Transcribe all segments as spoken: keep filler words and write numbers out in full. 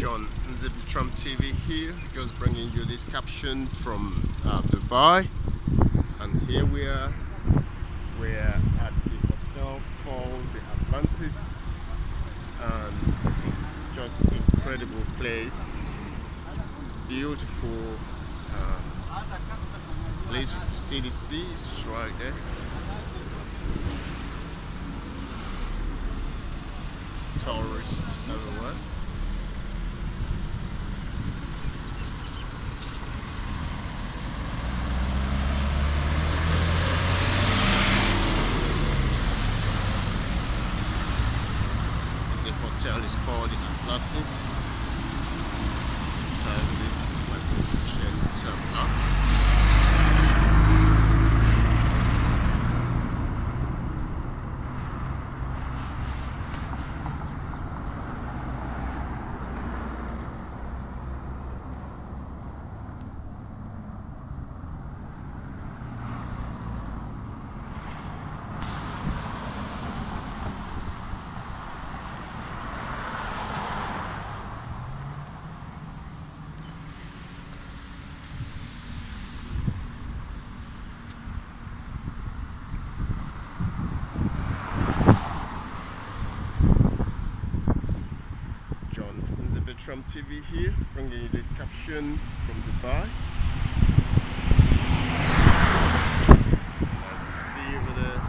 John Nzibitram T V here, just bringing you this caption from uh, Dubai. And here we are, we're at the hotel called the Atlantis, and it's just an incredible place, beautiful uh, place. You see the sea is right there. Tourists everywhere. The hotel is called the Atlantis. It has this magnificent map. Nzibitram T V here, bringing you this caption from Dubai. As you see over there,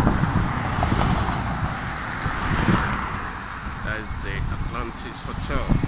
that is the Atlantis Hotel.